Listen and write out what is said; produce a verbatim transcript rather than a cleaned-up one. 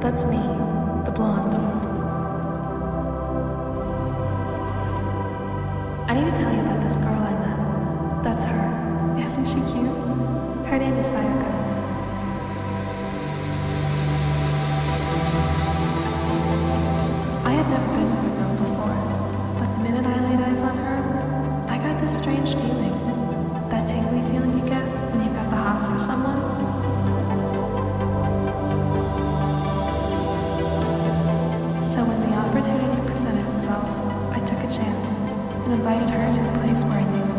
That's me, the blonde. I need to tell you about this girl I met. That's her. Isn't she cute? Her name is Sayaka. I had never been with a girl before, but the minute I laid eyes on her, I got this strange feeling. That tingly feeling you get when you've got the hots for someone. So when the opportunity presented itself, I took a chance and invited her to a place where I knew